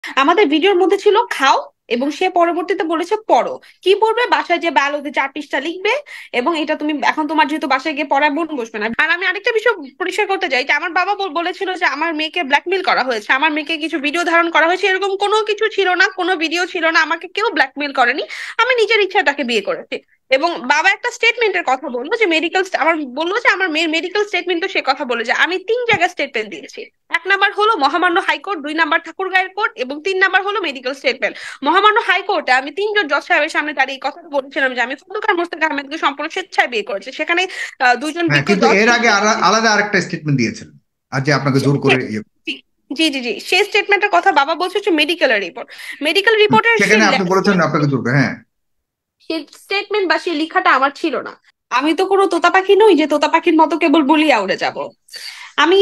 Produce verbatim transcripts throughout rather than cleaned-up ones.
আমাদের ভিডিওর মধ্যে ছিল খাও, এবং সে পরবর্তীতে বলেছে পড়ো। কি পড়বে? বাসায় যে বায়োলজি চার পৃষ্ঠা লিখবে, এবং এটা তুমি এখন তোমার যেহেতু বাসায় গিয়ে পড়ায় মন বসবে না। আর আমি আরেকটা বিষয় পরিষ্কার করতে চাই যে আমার বাবা বল- বলেছিল যে আমার মেয়েকে ব্ল্যাকমেল করা হয়েছে, আমার মেয়েকে কিছু ভিডিও ধারণ করা হয়েছে, এরকম কোনো কিছু ছিল না, কোনো ভিডিও ছিল না, আমাকে কেউ ব্ল্যাকমেল করেনি। আমি নিজের ইচ্ছায় তাকে বিয়ে করেছি। এবং বাবা একটা স্টেটমেন্টের কথা বললো যে মেডিকেল, আমার বললো যে আমার মেয়ের মেডিকেল স্টেটমেন্টও সে কথা বলে যে আমি তিন জায়গায় স্টেটমেন্ট দিয়েছি। এক নাম্বার হলো মহামান্য হাইকোর্ট, দুই নাম্বার ঠাকুরগাঁয়ের কোর্ট, এবং তিন নাম্বার হলো মেডিকেল স্টেটমেন্ট। মহামান্য হাইকোর্টে আমি তিনজন জজ সাহেবের সামনে দাঁড়িয়ে এই কথা বলেছিলাম যে আমি খন্দকার মোস্তফা আহমেদকে সম্পূর্ণ স্বেচ্ছায় বিয়ে করেছি। সেখানে আহ, দুইজন হ্যাঁ, বিজ্ঞ কিন্তু জজ। এর আগে আলা- আলাদা আরেকটা স্টেটমেন্ট দিয়েছিলেন, আর যে আপনাকে জোর করে ইয়ে। জি জি জি, সেই স্টেটমেন্টের কথা বাবা বলছে হচ্ছে মেডিকেল রিপোর্ট। মেডিকেল হুম, রিপোর্টের সেখানে সেই আপনি বলেছেন আপনাকে জোর করে, হ্যাঁ। সেই স্টেটমেন্ট বা সেই লেখাটা আমার ছিল না। আমি তো কোনো তোতা পাখি নই যে তোতা পাখির মতো কেবল বলিয়া উড়ে যাব। আমি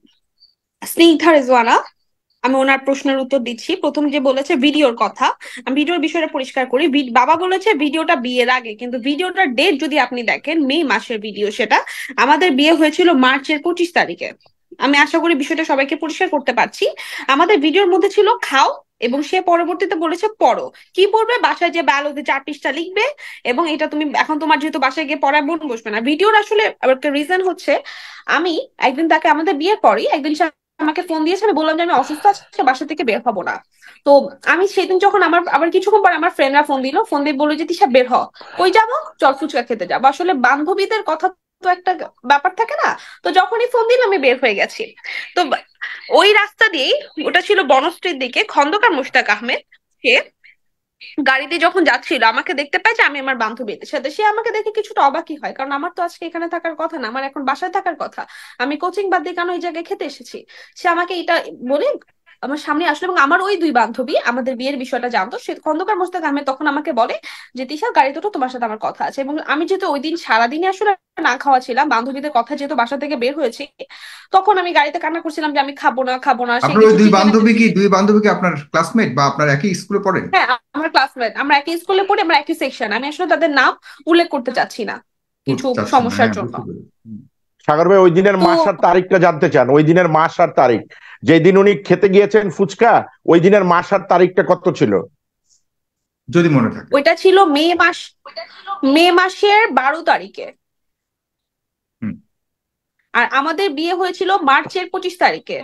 স্নিগ্ধা রেজওয়ানা। আমি ওনার প্রশ্নের উত্তর দিচ্ছি। প্রথম যে বলেছে ভিডিওর কথা, আমি ভিডিওর বিষয়টা পরিষ্কার করি। ভি- বাবা বলেছে ভিডিওটা বিয়ের আগে, কিন্তু ভিডিওটার ডেট যদি আপনি দেখেন মে মাসের ভিডিও সেটা। আমাদের বিয়ে হয়েছিল মার্চের পঁচিশ তারিখে। আমি আশা করি বিষয়টা সবাইকে পরিষ্কার করতে পারছি। আমাদের ভিডিওর মধ্যে ছিল খাও, এবং সে পরবর্তীতে বলেছে পড়ো। কি পড়বে? বাসায় যে বায়োলজি চার পৃষ্ঠা লিখবে, এবং এটা তুমি এখন তোমার যেহেতু বাসায় গিয়ে পড়ায় মন বসবে না। ভিডিওর আসলে একটা রিজন হচ্ছে, আমি একদিন তাকে, আমাদের বিয়ের পরই একদিন সে আমাকে ফোন দিয়েছে, আমি বললাম যে আমি অসুস্থ আছি, বাসা থেকে বের হবো না। তো আমি সেদিন যখন আমার আবার কিছুক্ষণ পরে আমার ফ্রেন্ডরা ফোন দিল, ফোন দিয়ে বললো যে তিশা বের হ। কই যাবো? চল ফুচকা খেতে যাবো। আসলে বান্ধবীদের কথা তো একটা ব্যাপার থাকে না। তো যখনই ফোন দিল আমি বের হয়ে গেছি। তো বা- ওই রাস্তা দিয়েই, ওটা ছিল বনশ্রীর দিকে, খন্দকার মুশতাক আহমেদ, সে গাড়িতে যখন যাচ্ছিল আমাকে দেখতে পায় যে আমি আমার বান্ধবীদের সাথে। সে আমাকে দেখে কিছুটা অবাকই হয়, কারণ আমার তো আজকে এখানে থাকার কথা না, আমার এখন বাসায় থাকার কথা। আমি কোচিং বাদ দিয়ে কেন ওই জায়গায় খেতে এসেছি? সে আমাকে এটা বলে আমার সামনে আসলো, এবং আমার ওই দুই বান্ধবী আমাদের বিয়ের বিষয়টা জানতো। সে খন্দকার মোস্তাক আহমেদ তখন আমাকে বলে যে তিশা গাড়িতে তো তোমার সাথে আমার কথা আছে। এবং আমি যেহেতু ওই দিন সারাদিনে আসলে না খাওয়া ছিলাম, বান্ধবীদের কথা যেহেতু বাসা থেকে বের হয়েছি, তখন আমি গাড়িতে কান্না করছিলাম যে আমি খাবো না খাবো না, সে আপনার ওই কিছু দুই চিকেন। বান্ধবী কি দুই বান্ধবী কি আপনার ক্লাসমেট বা আপনার একই স্কুলে পড়েন? হ্যাঁ, আমার ক্লাসমেট, আমরা একই স্কুলে পড়ি, আমরা একই সেকশন। আমি আসলে তাদের নাম উল্লেখ করতে চাচ্ছি না কিছু করতে চাচ্ছেন না, সমস্যার হ্যাঁ, জন্য। বুঝতে পেরেছি। হুম। সাগর ভাই, ওই দিনের তো মাস আর তারিখটা জানতে চান? ওই দিনের মাস আর তারিখ, যেই দিন উনি খেতে গিয়েছেন ফুচকা, ওই দিনের মাস আর তারিখটা কত ছিল? যদি মনে থাকে। ওইটা ছিল মে মাস, মে মাসের বারো তারিখে। হুম। আর আমাদের বিয়ে হয়েছিল মার্চের পঁচিশ তারিখে।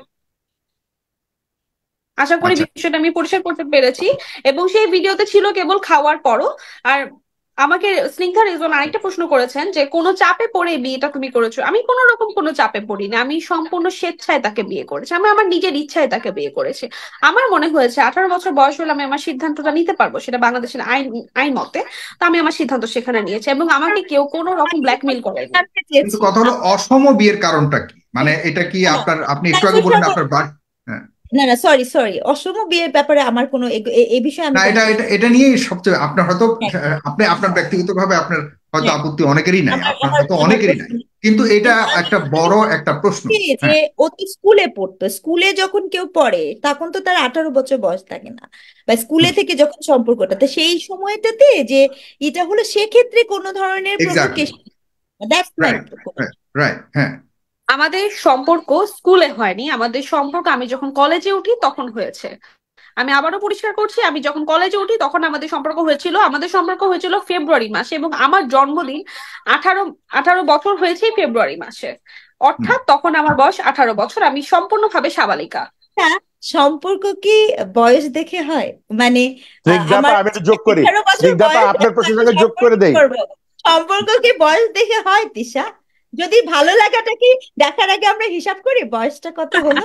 আশা করি আচ্ছা। বিষয়টা আমি পরিষ্কার করতে পেরেছি। এবং সেই ভিডিওতে ছিল কেবল খাওয়ার পরও। আর আমাকে স্নিগ্ধা রেজন আরেকটা প্রশ্ন করেছেন যে কোনো চাপে পড়ে বিয়েটা তুমি করেছো? আমি কোনো রকম কোনো চাপে পড়িনি, আমি সম্পূর্ণ স্বেচ্ছায় তাকে বিয়ে করেছি, আমি আমার নিজের ইচ্ছায় তাকে বিয়ে করেছি। আমার মনে হয়েছে আঠারো বছর বয়স হলে আমি আমার সিদ্ধান্তটা নিতে পারবো, সেটা বাংলাদেশের আইন আইন মতে। তো আমি আমার সিদ্ধান্ত সেখানে নিয়েছি, এবং আমাকে কেউ কোনো রকম ব্ল্যাকমেল করেনি। জানতে কিন্তু চেয়েছি। কথা হলো অসম বিয়ের কারণটা কি, মানে এটা কি না, না, আপনার, আপনি একটু আগে তাইজুল বললেন সাগর, আপনার বাড়ি। হ্যাঁ। না না, সরি সরি, অসম বিয়ের ব্যাপারে আমার কোনো এ- এ- এ বিষয়ে আমি না, কোনো এটা কিছু। এটা এটা নিয়েই সবচেয়ে আপনার হয়তো, হ্যাঁ, আপনি আপনার ব্যক্তিগতভাবে আপনার হয়তো হ্যাঁ, আপত্তি অনেকেরই নাই, আমার আপনার আমার হয়তো আমার অনেকেরই নাই, প্রশ্ন, কিন্তু এটা কিন্তু আমি একটা আমি বড় বলছি একটা প্রশ্ন। কি যে হ্যাঁ। ও তো স্কুলে পড়তো, স্কুলে যখন কেউ পড়ে তখন তো তার আঠারো বছর বয়স থাকে না, বা স্কুলে থেকে যখন সম্পর্কটা, তো সেই সময়টাতে যে এটা হলো সেক্ষেত্রে কোনো ধরনের exactly. Provocation, that's my. Right. Right. Right. হ্যাঁ। আমাদের সম্পর্ক স্কুলে হয়নি, আমাদের সম্পর্ক আমি যখন কলেজে উঠি তখন হয়েছে। আমি আবারও পরিষ্কার করছি, আমি যখন কলেজে উঠি তখন আমাদের সম্পর্ক হয়েছিল। আমাদের সম্পর্ক হয়েছিল ফেব্রুয়ারি মাসে, এবং আমার জন্মদিন আঠারো আঠারো বছর হয়েছে ফেব্রুয়ারি মাসে। হুম। অর্থাৎ তখন আমার বয়স আঠারো বছর, আমি সম্পূর্ণভাবে সাবালিকা। না, সম্পর্ক কি বয়স দেখে হয়? মানে আহ, স্নিগ্ধাপা, আমার আমি একটু যোগ করি। আঠারো বছর স্নিগ্ধাপা, বয়স আপনার দেখে প্রশ্নের আমি সঙ্গে যোগ করে সম্পর্ক দেই। করবো? সম্পর্ক কি বয়স দেখে হয় তিশা? যদি ভালো লাগাটা কি দেখার আগে আমরা হিসাব করি বয়সটা কত হলো?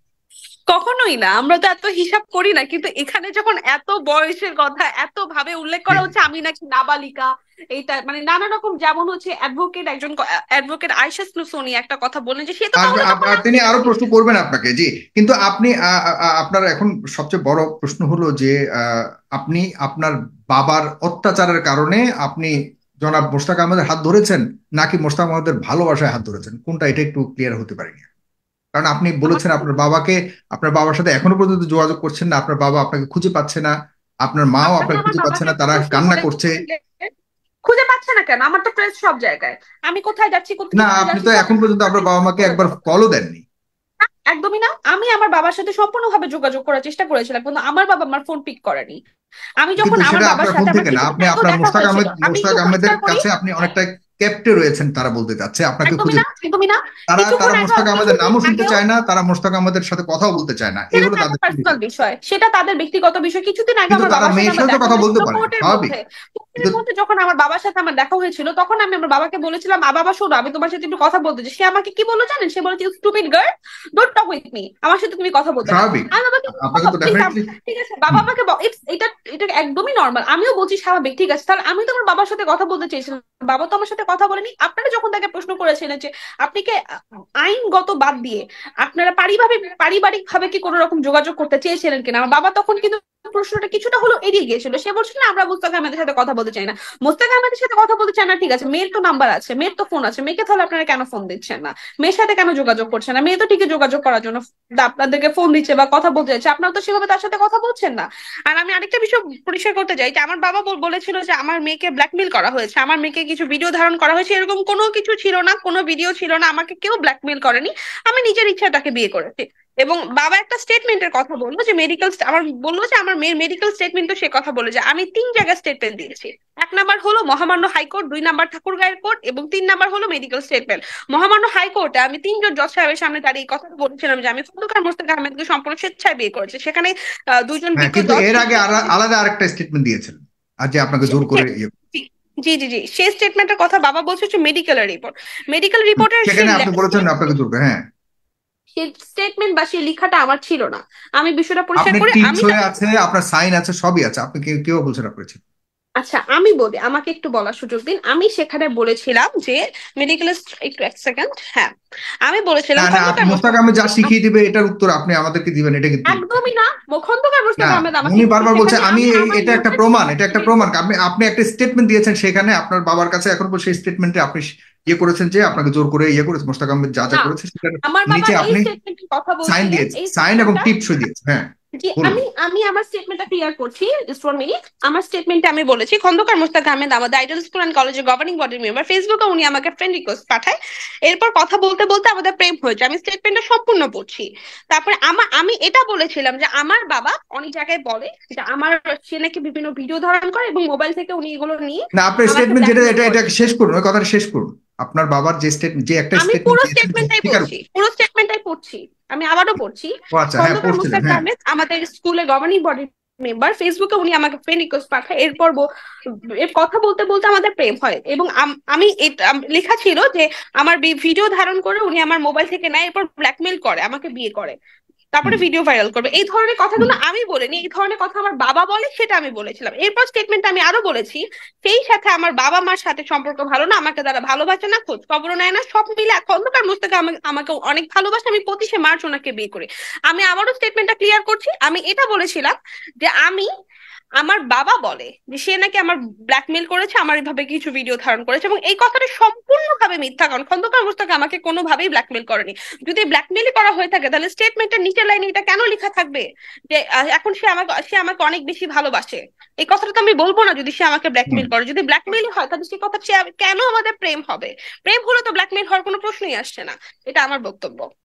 কখনোই না, আমরা তো এত হিসাব করি না, কিন্তু এখানে যখন এত বয়সের কথা এত ভাবে উল্লেখ করা হচ্ছে, আমি নাকি নাবালিকা, এইটা মানে নানা রকম, যেমন হচ্ছে অ্যাডভোকেট একজন, অ্যাডভোকেট আয়েশা সোনি একটা কথা বললেন যে সে তো আর তাহলে আর- তখন আর তিনি আরো আমি। প্রশ্ন করবেন আপনাকে, জি। কিন্তু আপনি আ- আ- আ- আপনার এখন সবচেয়ে বড় প্রশ্ন হলো যে আহ, আপনি আপনার বাবার অত্যাচারের কারণে আপনি জনাব মোশতাক আহমেদের হাত ধরেছেন, নাকি মোশতাক আহমেদের ভালোবাসায় হাত ধরেছেন, কোনটা, এটা একটু ক্লিয়ার হতে পারিনি। কারণ আপনি আমার বলেছেন আপনার বাবাকে, আপনার বাবার সাথে এখনো পর্যন্ত যোগাযোগ করছেন না, আপনার বাবা আপনাকে খুঁজে পাচ্ছে না, আপনার মাও আপনি আপনাকে আমার খুঁজে পাচ্ছে বাবাকে না, তারা প্রশ্ন কান্না করছে। করেছিলেন, খুঁজে পাচ্ছে না কেন? আমার তো প্রেস সব জায়গায়, আমি কোথায় যাচ্ছি না, কোথায় আপনি যাচ্ছি তো সব এখন পর্যন্ত আপনার বাবা মাকে করে একবার দেওয়া। কলও দেননি। একদমই না। আমি আমার বাবার সাথে সম্পূর্ণভাবে যোগাযোগ করার চেষ্টা করেছিলাম, কিন্তু আমার বাবা আমার ফোন পিক করেনি। আমি যখন কিন্তু আমার সেটা বাবার আপনার ফোন সাথে আমার থেকে না, কিছুদিন আপনি আগেও আপনার দেখা মোশতাক হয়েছিল, আহমেদ আমি মোশতাক একটু আহমেদের পরিষ্কার করি। কাছে আপনি অনেকটা ক্যাপ্টে রয়েছেন, তারা বলতে চাচ্ছে আপনাকে একদমই খুঁজে। না, একদমই না। তারা কিছুক্ষণ তারা আগেও মোশতাক আহমেদের কিছুদিন নামও শুনতে আগেও চায় না, তারা মোশতাক আহমেদের সাথে কথাও বলতে চায় না, এই সেটা হলো তাদের তাদের পার্সোনাল বিষয়। বিষয়, সেটা তাদের ব্যক্তিগত বিষয়। কিছুদিন আগে কিন্তু আমার তারা বাবার সাথে মেয়ের আমার সাথে তো দেখা কথা বলতে হয়েছিল পারে, কোর্টের স্বাভাবিক। মধ্যে। কোর্টের কিন্তু মধ্যে যখন আমার বাবার সাথে আমার দেখা হয়েছিল, তখন আমি আমার বাবাকে বলেছিলাম, "আ বাবা শোনো, আমি তোমার সাথে একটু কথা বলতে চাই।" সে আমাকে কি বললো জানেন? সে বলেছে, "stupid girl, don't talk with me, আমার সাথে তুমি কথা বলবে না।" স্বাভাবিক, আমি বাবাকে, আপনাকে "বাবা তো প্লিজ।" ডেফিনেটলি। ঠিক আছে, বাবা আমাকে ব- it's- এটা এটা একদমই নর্মাল। আমিও বলছি স্বাভাবিক, ঠিক আছে। তাহলে আমি তো আমার বাবার সাথে কথা বলতে চেয়েছিলাম, বাবা তো আমার সাথে কথা বলেনি। আপনারা যখন তাকে প্রশ্ন করেছিলেন যে আপনি কি আ, আইনগত বাদ দিয়ে আপনারা পারিবারিক পারিবারিক ভাবে কি কোনো রকম যোগাযোগ করতে চেয়েছিলেন কিনা, আমার বাবা তখন কিন্তু প্রশ্নটা কিছুটা হলো এড়িয়ে গিয়েছিল। সে বলছিল না, আমরা মোস্তাক আহমেদের সাথে কথা বলতে চাই না। মোস্তাক আহমেদের সাথে কথা বলতে চাই না, ঠিক আছে, মেয়ের তো নাম্বার আছে, মেয়ের তো ফোন আছে, মেয়েকে তাহলে আপনারা কেন ফোন দিচ্ছেন না? মেয়ের সাথে কেন যোগাযোগ করছেন না? মেয়ে তো ঠিকই যোগাযোগ করার জন্য আপনাদেরকে ফোন দিচ্ছে বা কথা বলতে চাইছে, আপনারা তো সেভাবে তার সাথে কথা বলছেন না। আর আমি আরেকটা বিষয় পরিষ্কার করতে চাই যে আমার বাবা বল- বলেছিল যে আমার মেয়েকে ব্ল্যাকমেল করা হয়েছে, আমার মেয়েকে কিছু ভিডিও ধারণ করা হয়েছে। এরকম কোনো কিছু ছিল না, কোনো ভিডিও ছিল না, আমাকে কেউ ব্ল্যাকমেল করেনি। আমি নিজের ইচ্ছায় তাকে বিয়ে করেছি। এবং বাবা একটা স্টেটমেন্টের কথা বললো যে মেডিকেল, আমার বললো যে আমার মেয়ের মেডিকেল স্টেটমেন্টও সে কথা বলে যে আমি তিন জায়গায় স্টেটমেন্ট দিয়েছি। এক নাম্বার হলো মহামান্য হাইকোর্ট, দুই নাম্বার ঠাকুরগাঁয়ের কোর্ট, এবং তিন নাম্বার হলো মেডিকেল স্টেটমেন্ট। মহামান্য হাইকোর্টে আমি তিনজন জজ সাহেবের সামনে দাঁড়িয়ে এই কথা বলেছিলাম যে আমি খন্দকার মোস্তাক আহমেদকে সম্পূর্ণ স্বেচ্ছায় বিয়ে করেছি। সেখানে আহ, দুইজন হ্যাঁ, বিজ্ঞ কিন্তু জজ, এর আগে আলা- আলাদা আরেকটা স্টেটমেন্ট দিয়েছেন, আর যে আপনাকে জোর করে ইয়ে। জি জি জি, সেই স্টেটমেন্টের কথা বাবা বলছে হচ্ছে মেডিকেলের রিপোর্ট। মেডিকেল রিপোর্টের সেখানে আপনি বলেছেন আপনাকে জোর করে, হ্যাঁ। সেই স্টেটমেন্ট বা সেই লেখাটা আমার ছিল না। আমি বিষয়টা পরিষ্কার আপনি করে টিপস আমি হয়ে তাকে, আছে, আপনার সাইন আছে, সবই আছে, আপনি কেউ কেউ বলছেন আপনার ছিল। আচ্ছা আমি বলি, আমাকে একটু বলার সুযোগ দিন। আমি সেখানে বলেছিলাম যে মেডিকেল, একটু এক সেকেন্ড, হ্যাঁ, আমি বলেছিলাম না না, আপনি খন্দকার মোস্তাক মোস্তাক, আহমেদ যা শিখিয়ে দিবে এটার উত্তর আপনি আমাদেরকে দিবেন, এটা কিন্তু একদমই না, খন্দকার না। মোস্তাক আহমেদ আমাকে উনি বারবার বলছে সেখানে আমি আমি এই- আমার এটা একটা মুখের প্রমাণ, এটা সামনে একটা বের প্রমাণ। করে- আপনি আপনি একটা স্টেটমেন্ট দিয়েছেন, সেখানে আপনার বাবার কাছে এখন সেই স্টেটমেন্টে আপনি ইয়ে করেছেন যে আপনাকে জোর করে ইয়ে করেছে, মোস্তাক আহমেদ যা যা না, করেছে সেটার আমার বাবা নিচে এই আপনি স্টেটমেন্টের কথা সাইন বলছিলেন, দিয়েছেন, এই সাইন এবং স্টেটমেন্টটা, টিপসও দিয়েছেন, হ্যাঁ। জি বলুন। আমি আমি আমার স্টেটমেন্টটা ক্লিয়ার করছি, জাস্ট ওয়ান মিনিট। আমার স্টেটমেন্টে আমি বলেছি খন্দকার মোস্তাক আহমেদ আমাদের আইডল স্কুল অ্যান্ড কলেজের গভর্নিং বডির মেম্বার। ফেসবুকে উনি আমাকে ফ্রেন্ড রিকোয়েস্ট পাঠায়, এরপর কথা বলতে বলতে আমাদের প্রেম হয়েছে। আমি স্টেটমেন্টটা সম্পূর্ণ পড়ছি। তারপরে আমার, আমি এটা বলেছিলাম যে আমার বাবা অনেক জায়গায় বলে যে আমার, সে নাকি বিভিন্ন ভিডিও ধারণ করে এবং মোবাইল থেকে উনি এগুলো নিয়ে না, আপনার আমাকে স্টেটমেন্ট যেটা, ব্ল্যাকমেল এটা এটা করে। শেষ করুন, ওই কথাটা শেষ করুন। আপনার বাবার যে স্টেটমেন্ট, যে একটা আমি স্টেটমেন্ট পুরো দিয়েছেন, স্টেটমেন্টটাই স্বীকার পড়ছি, পুরো স্টেটমেন্টটাই পড়ছি, আমি আবারও পড়ছি। ও আচ্ছা, হ্যাঁ খন্দকার পড়ছিলেন, মুস্তাক হ্যাঁ। আহমেদ আমাদের স্কুলে গভর্নিং বডি মেম্বার। ফেসবুকে উনি আমাকে ফ্রেন্ড রিকোয়েস্ট পাঠায়, এরপর ব- এর কথা বলতে বলতে আমাদের প্রেম হয়। এবং আম- আমি এটা আম- লেখা ছিল যে আমার ভিডিও ধারণ করে উনি আমার মোবাইল থেকে নেয়, এরপর ব্ল্যাকমেল করে, আমাকে বিয়ে করে, তারপরে হুম, ভিডিও ভাইরাল করবে। এই ধরনের হুম। কথাগুলো আমি বলিনি, এই ধরনের কথা আমার বাবা বলে, সেটা আমি বলেছিলাম। এরপর স্টেটমেন্ট আমি আরো বলেছি, সেই সাথে আমার বাবা মার সাথে সম্পর্ক ভালো না, আমাকে তারা ভালোবাসে না, খোঁজ খবরও নেয় না, সব মিলে খন্দকার মোস্তাক আমাকে আমাকে অনেক ভালোবাসে। আমি পঁচিশে মার্চ ওনাকে বিয়ে করি। আমি আবারও স্টেটমেন্টটা ক্লিয়ার করছি, আমি এটা বলেছিলাম যে আমি, আমার বাবা বলে যে সে নাকি আমার ব্ল্যাকমেল করেছে, আমার এভাবে কিছু ভিডিও ধারণ করেছে, এবং এই কথাটা সম্পূর্ণভাবে মিথ্যা। কারণ খন্দকার মোস্তাক আমাকে কোনোভাবেই ব্ল্যাকমেল করেনি। যদি ব্ল্যাকমেলই করা হয়ে থাকে তাহলে স্টেটমেন্টের নিচের লাইনে এটা কেন লেখা থাকবে যে আহ, এখন সে আমাকে, সে আমাকে অনেক বেশি ভালোবাসে? এই কথাটা তো আমি বলবো না যদি সে আমাকে হুম। ব্ল্যাকমেল করে। যদি ব্ল্যাকমেলই হয় তাহলে সে কথা, সে কেন আমাদের প্রেম হবে? প্রেম হলে তো ব্ল্যাকমেল হওয়ার কোনো প্রশ্নই আসছে না। এটা আমার বক্তব্য।